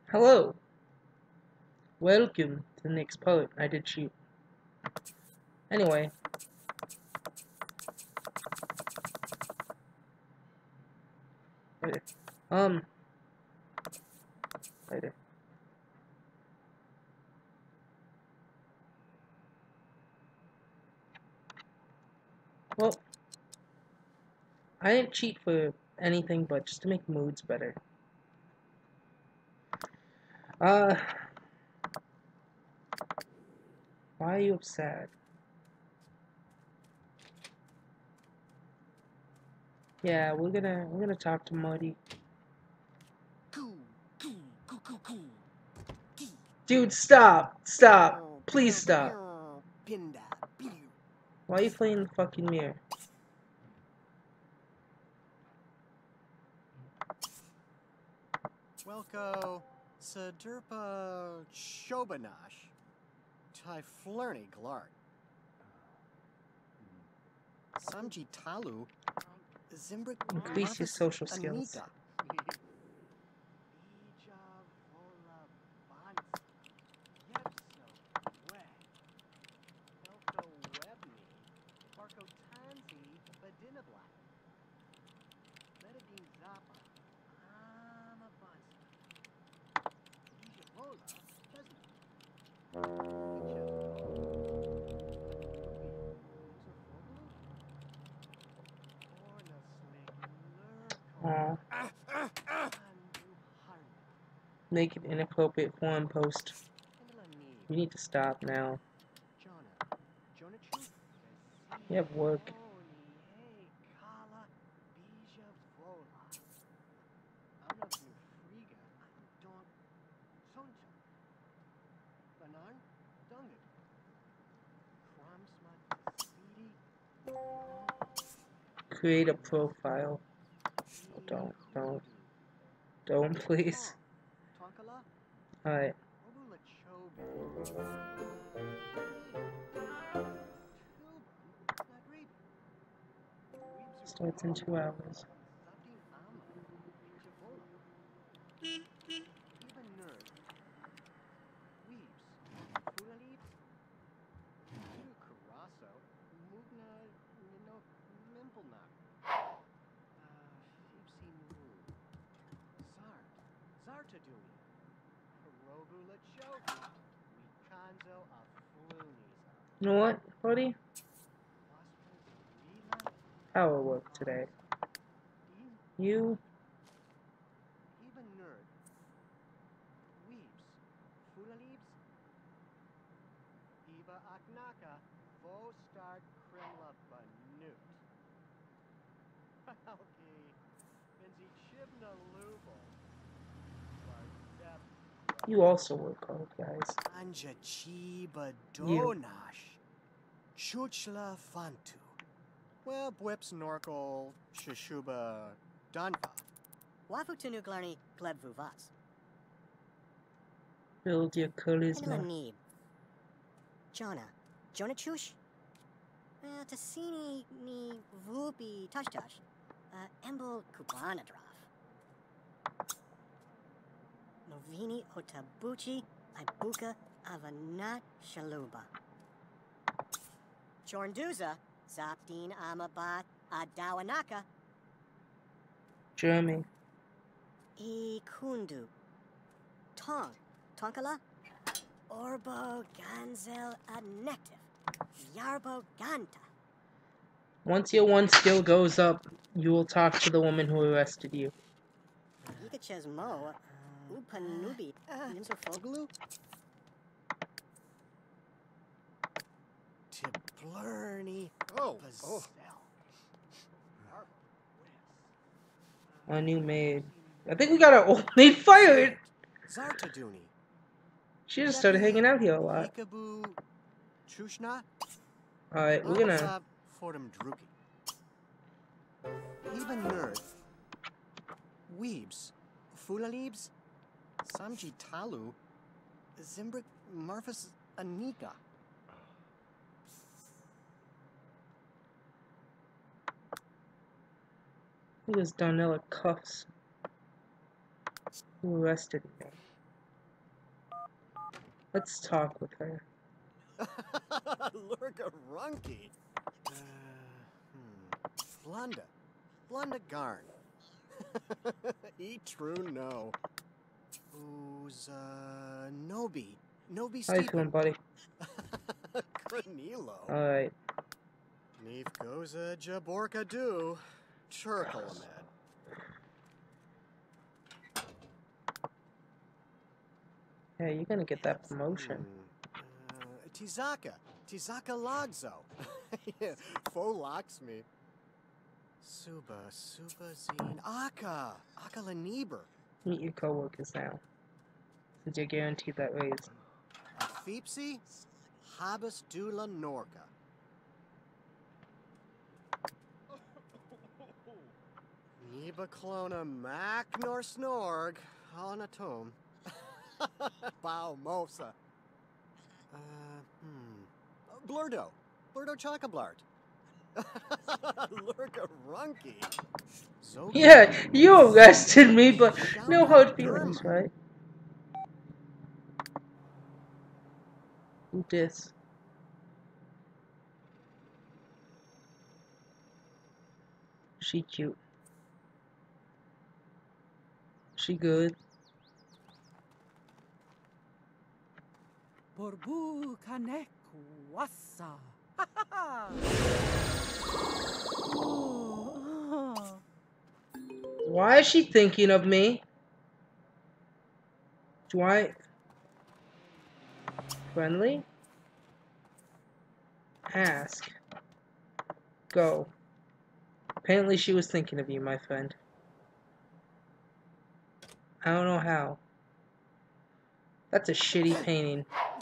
Hello, welcome to the next part. I did shoot. Anyway, later. Later. Well, I didn't cheat for anything but just to make moods better. Uh, why are you upset? Yeah, we're gonna talk to Muddy. Dude, stop! Stop! Please stop! Why are you playing the fucking mirror? Welko, Sadurpa Shobanash, Tyflurny Glart, Samji Talu, Zimbrik Increase your social skills. Aw. Make an inappropriate forum post. You need to stop now. You have work. Create a profile. Oh, don't, please. Alright. Starts in 2 hours. You know what, buddy? Power work today. You You also work hard, guys. Anja Chiba You. Donash, Chuchla Fantu, Web Whips Norkel, Shishuba Danfa. Wafu Tunu Glarni Gleb Vuvas. Build your charisma. Neeb. Jona. Jonah Chush? Tassini ni Vupi Tashtash. Embel Kubanadraf. Novini Otabuchi Ibuka Avanat Shaluba. Chornduza Zaptin Amabat Adawanaka. Jeremy. Ikundu. Tong. Tonkala. Orbo Ganzel Adnective. Yarbo Ganta. Once your one skill goes up, you will talk to the woman who arrested you. Yikachez Mo. Upanubi. Nimsofoglu. Tiplurny. A new maid. I think we got our old maid fired! Zartaduni. She just started hanging out here a lot. Ikabu Chushna. Alright, we're gonna... Fordham Druki. Even Nerd. Weebs. Fulaleebs. Samji Talu. Zimbrik Marfus Anika. It was Darnella Cuffs who arrested me. Let's talk with her. Lurgarunki. Blunda. Blunda Garn. True no. Who's, Nobi. Nobi How you feeling, Steepen. buddy? Granilo. Alright. Neef Goza Jaborka Do. Churkalamed. Hey, you're gonna get that promotion. Tizaka. Tizaka Lagzo. Fo locks me. Suba Zine. Aka Laniber. Meet your coworkers now. Since you're guaranteed that raise. Feepsy. Habas Dula Norka. Niba Clona Mac nor Snorg. On a tome. Bow Mosa. Blurdo. Blurdo Chocablart. Lurgarunki. Yeah, you arrested me, but no hard feelings, right? Who dis? She cute. She good. Borbu kaneku wasa. Why is she thinking of me? Dwight? Friendly? Ask. Go. Apparently she was thinking of you, my friend. I don't know how. That's a shitty painting.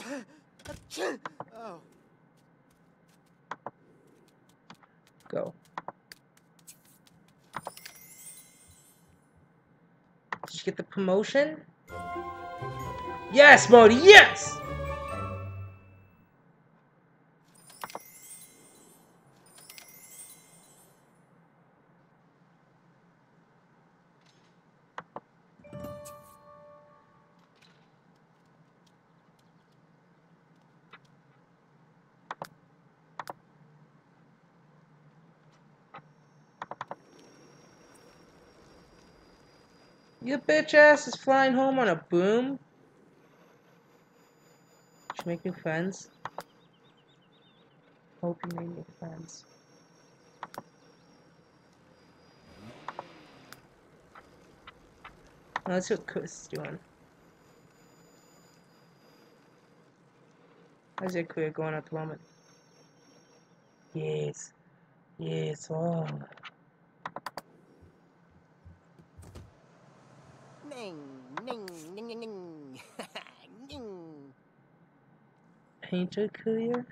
Oh. Go. Did you get the promotion? Yes, Modi, yes! Your bitch ass is flying home on a boom? Did you make new friends? Hope you made new friends. Now let's see what Chris is doing. How's your career going at the moment? Yes. Yes, oh. Ning, ning, ning, ning, ning. Ning. Painter career?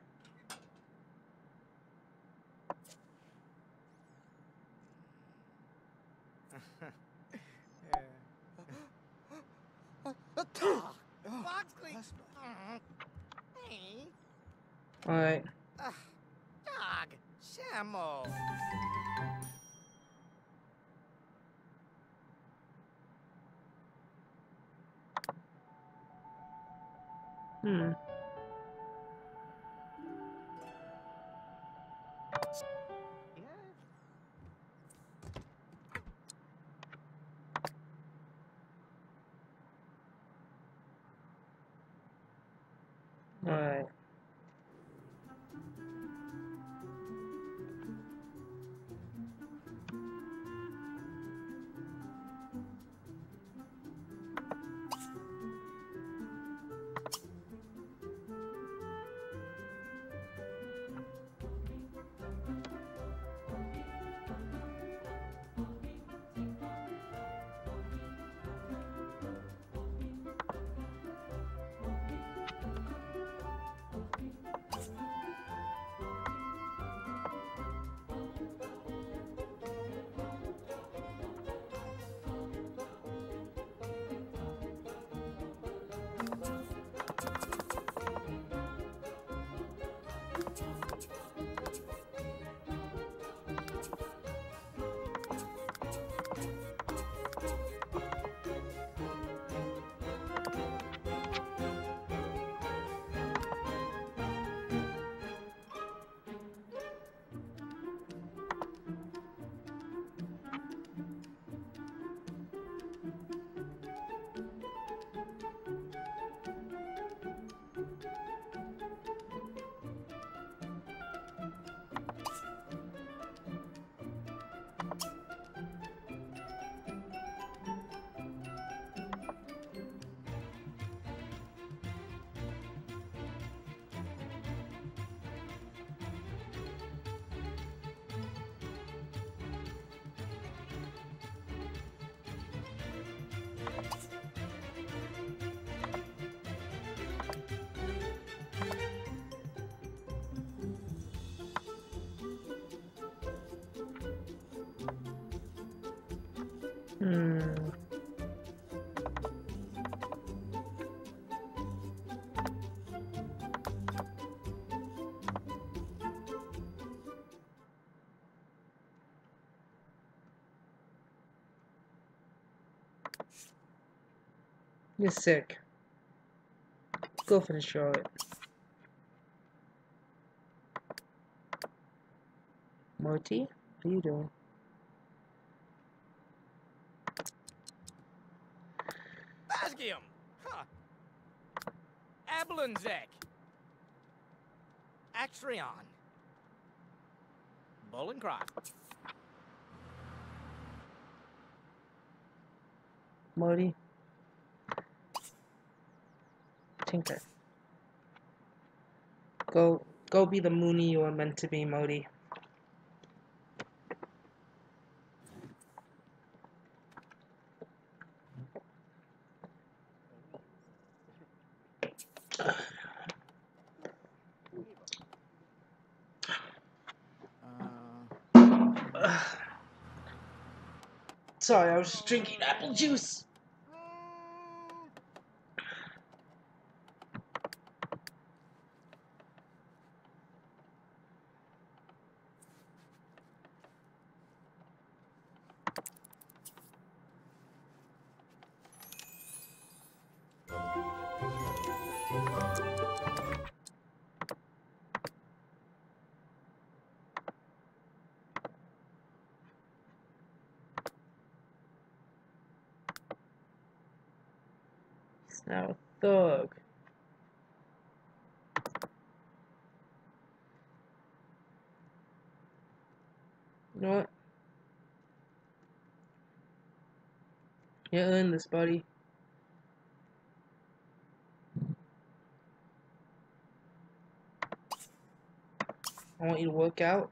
Alright. Dog. Shamo. Hmm. Alright. Hmm. You're sick. Go for the Charlotte. Moti, what are you doing? Basgium! Huh. Ablanzek! Atrion! Bullencroft! Moti? Tinker. Go be the Mooney you are meant to be, Moti. Sorry, I was just drinking apple juice. He's now a thug. You know what? You earned this, buddy. I want you to work out.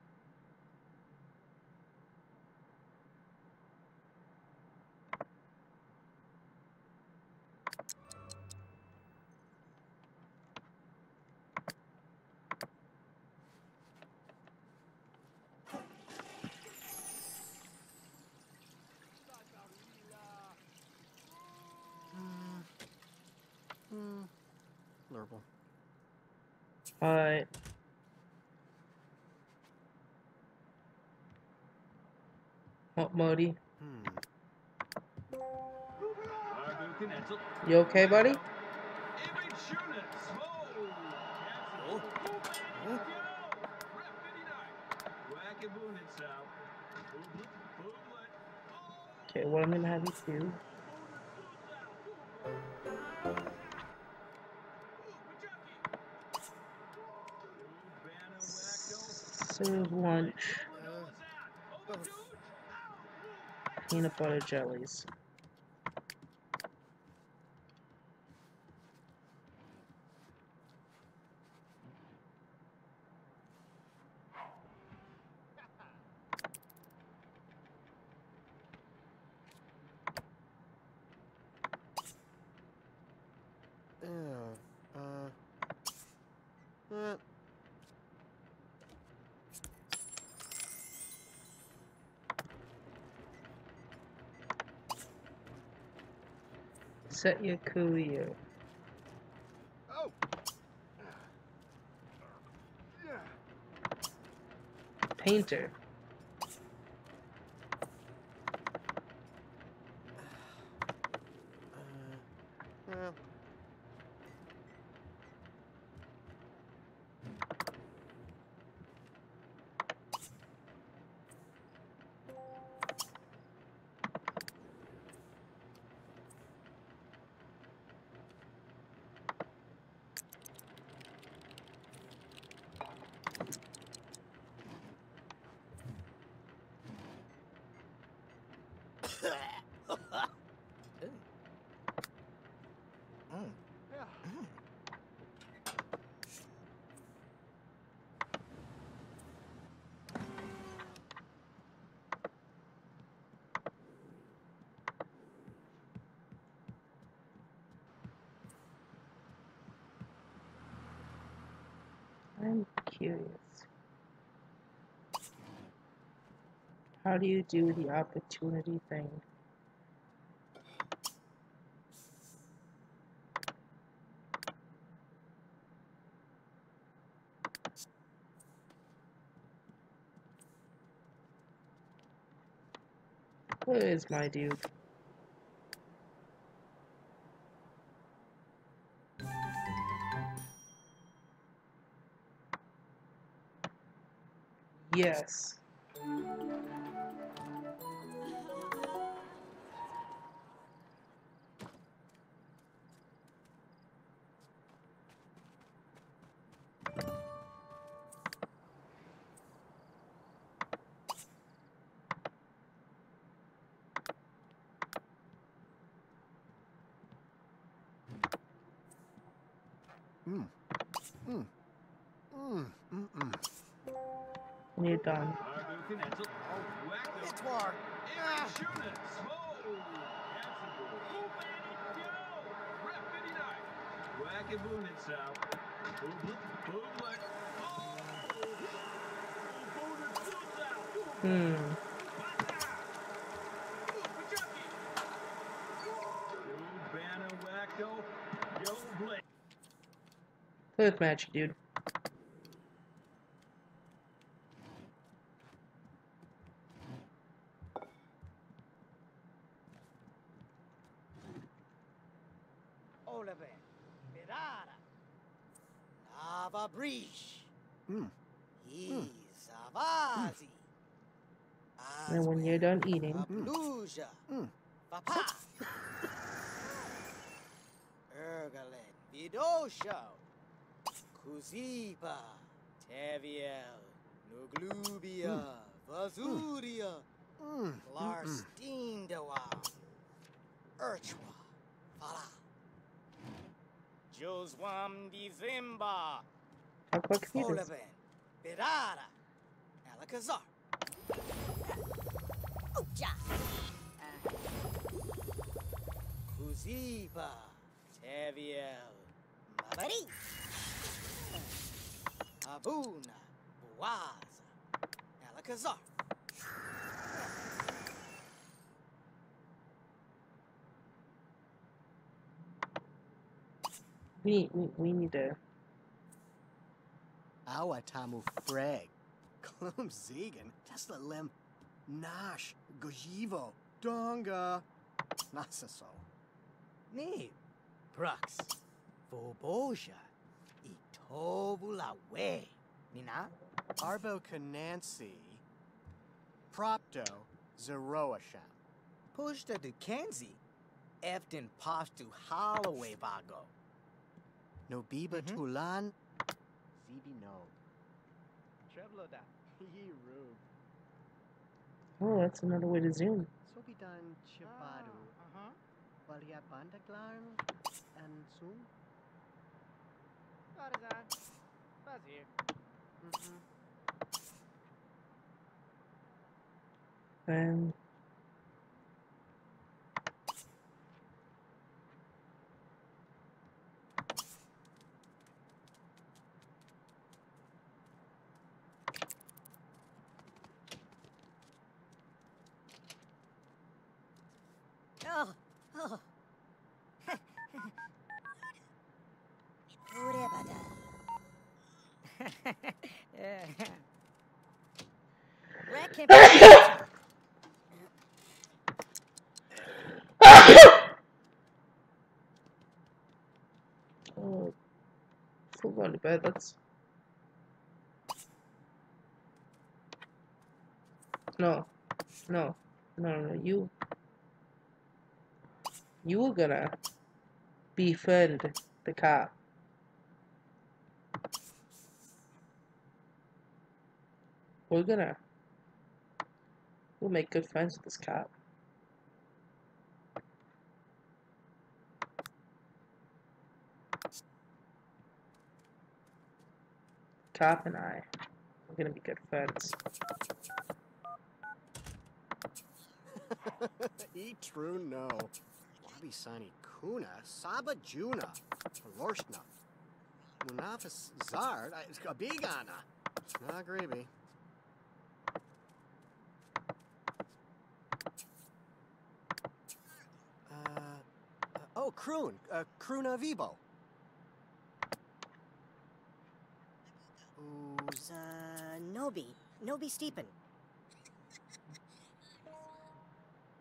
Lurble. Alright. Oh, Moti. You okay, buddy? Okay, what I'm gonna have you do. Serve lunch. Peanut butter jellies. Set your career. Oh! Painter. I'm curious. How do you do the opportunity thing? Where is my dude? Yes. When you're done. It's war. Yeah. Hmm. Play with magic, dude. Oliver, Mirara, Lava Breach, Izavazi, And when you're done eating, Apluja, Papa, Ergalen, Vidosho, Kuzipa, Taviel, Nuglubia, Vazuria, Larstindawa, Urchwa, Fala, Joswam Dizimba, talk about computers. Olaben, Birara, Alakazar. Ucha. Kuziba, Taviel, Mabari. Abuna, Buaza, Alakazar. We need to. Awatamu Freg, Klum Zegan, Tesla Lem, Nash, Gojivo, Donga, Nasaso. Ne, Brux, Voboja, Itovula We, Nina, Arbo Kanansi, Propto, Zeroasham. Pushta Dukenzi, Efton Postu Holloway Bago. Nobiba Tulan, Zibi no. Trebloda, Ye Rube. Oh, that's another way to zoom. Sobidan Chibadu, Walia Bandaglarn, and Zoom. Partizan, Bazir. And Oh. oh, still going to bed. That's no. You were gonna befriend the cop. We'll make good friends with this cop. Cop and I, we're gonna be good friends. E true no. Wabi Sani Kuna, Saba Juna, Lorshna. Munafis Zard, Abigana. Nagribi. Oh, Kroon, Kroona Vibo. Nobi Steepen.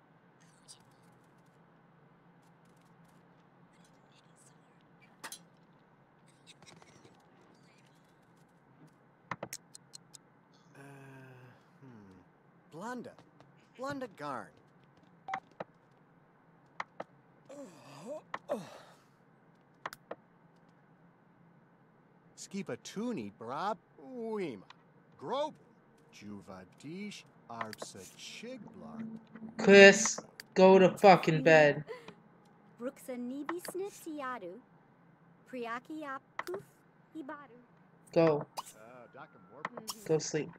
Glunda. Glunda Garn. Skipatuni brab uima. Grob. Juvadish arbsa chiglar. Chris, go to fucking bed. Bruxanibi snipsiadu. Priakiapuf ibaru. Go. Dakamorp. Go sleep.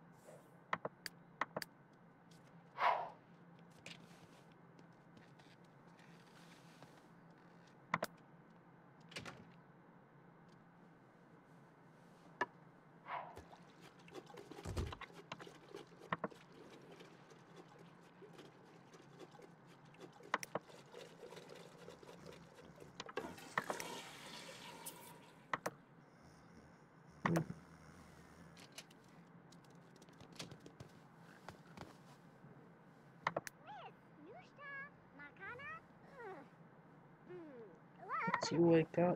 Once you wake up.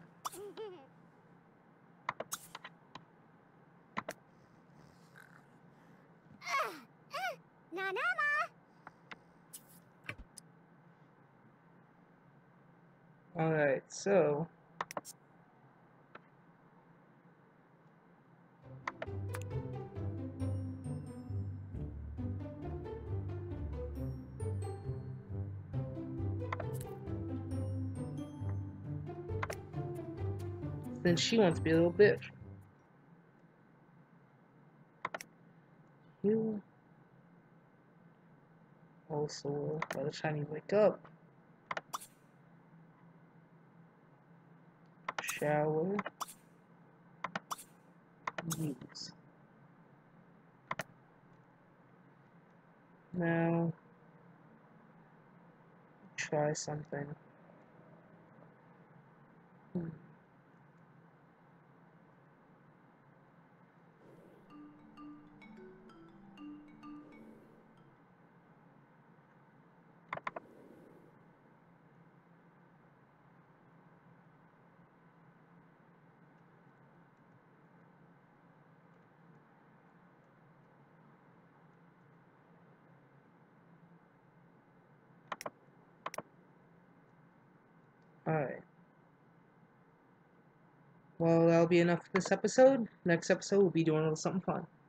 Alright, so then she wants to be a little bitch. You also will, by the time you wake up, shower, use. Now, try something. Alright. Well, that'll be enough for this episode. Next episode, we'll be doing a little something fun.